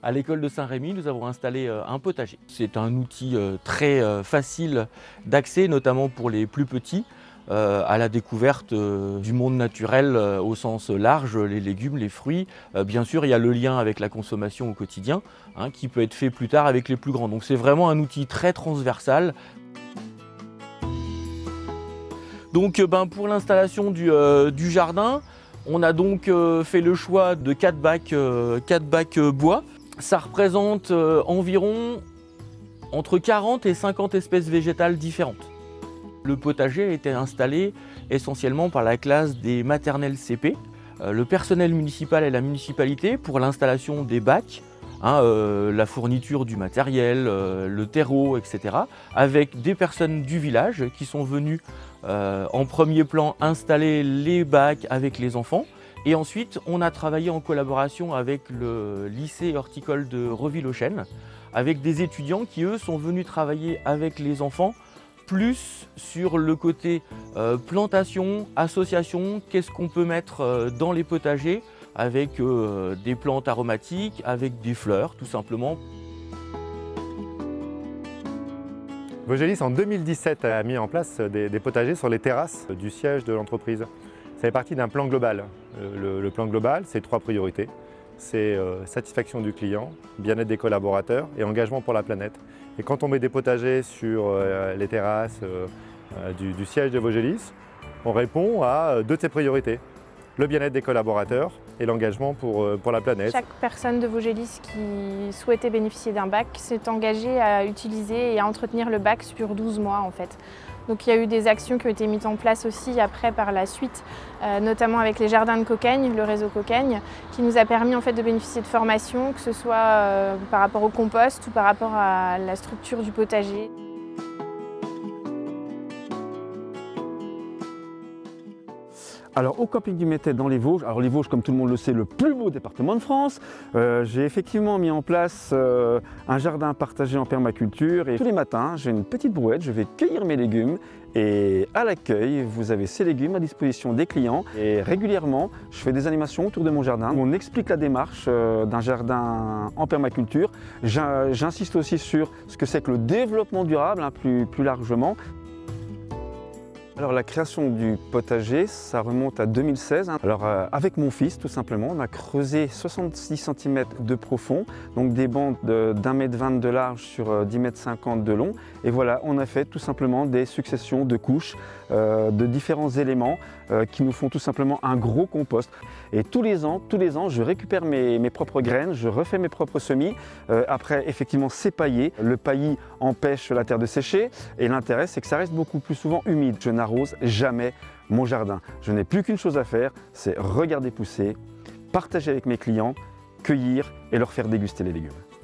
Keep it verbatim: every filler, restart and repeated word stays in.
à l'école de Saint-Rémy, nous avons installé un potager. C'est un outil très facile d'accès, notamment pour les plus petits, euh, à la découverte euh, du monde naturel euh, au sens large, les légumes, les fruits. Euh, bien sûr, il y a le lien avec la consommation au quotidien, hein, qui peut être fait plus tard avec les plus grands. Donc c'est vraiment un outil très transversal. Donc ben, pour l'installation du, euh, du jardin, on a donc euh, fait le choix de quatre bacs, euh, quatre bacs euh, bois. Ça représente euh, environ entre quarante et cinquante espèces végétales différentes. Le potager a été installé essentiellement par la classe des maternelles C P, euh, le personnel municipal et la municipalité pour l'installation des bacs, hein, euh, la fourniture du matériel, euh, le terreau, et cetera, avec des personnes du village qui sont venues euh, en premier plan installer les bacs avec les enfants. Et ensuite, on a travaillé en collaboration avec le lycée horticole de Reville-aux-Chênes, avec des étudiants qui, eux, sont venus travailler avec les enfants, plus sur le côté euh, plantation, association, qu'est-ce qu'on peut mettre euh, dans les potagers, avec euh, des plantes aromatiques, avec des fleurs, tout simplement. Vogelis, en deux mille dix-sept, a mis en place des, des potagers sur les terrasses du siège de l'entreprise. Ça fait partie d'un plan global. Le, le plan global, c'est trois priorités. C'est euh, satisfaction du client, bien-être des collaborateurs et engagement pour la planète. Et quand on met des potagers sur euh, les terrasses euh, euh, du, du siège de Vogelis, on répond à deux de ces priorités. Le bien-être des collaborateurs et l'engagement pour, euh, pour la planète. Chaque personne de Vogelis qui souhaitait bénéficier d'un bac s'est engagée à utiliser et à entretenir le bac sur douze mois en fait. Donc il y a eu des actions qui ont été mises en place aussi après par la suite, euh, notamment avec les jardins de Cocagne, le réseau Cocagne, qui nous a permis en fait de bénéficier de formations, que ce soit euh, par rapport au compost ou par rapport à la structure du potager. Alors au camping du Métais dans les Vosges, alors les Vosges comme tout le monde le sait, le plus beau département de France, euh, j'ai effectivement mis en place euh, un jardin partagé en permaculture et tous les matins j'ai une petite brouette, je vais cueillir mes légumes et à l'accueil vous avez ces légumes à disposition des clients et régulièrement je fais des animations autour de mon jardin où on explique la démarche euh, d'un jardin en permaculture. J'insiste aussi sur ce que c'est que le développement durable hein, plus, plus largement. Alors la création du potager, ça remonte à deux mille seize. Alors euh, avec mon fils tout simplement, on a creusé soixante-six centimètres de profond, donc des bandes d'un mètre vingt de large sur euh, dix mètres cinquante de long. Et voilà, on a fait tout simplement des successions de couches euh, de différents éléments euh, qui nous font tout simplement un gros compost. Et tous les ans, tous les ans, je récupère mes, mes propres graines, je refais mes propres semis. Euh, après, effectivement, c'est paillé. Le paillis empêche la terre de sécher. Et l'intérêt, c'est que ça reste beaucoup plus souvent humide. Je n'arrose jamais mon jardin. Je n'ai plus qu'une chose à faire, c'est regarder pousser, partager avec mes clients, cueillir et leur faire déguster les légumes.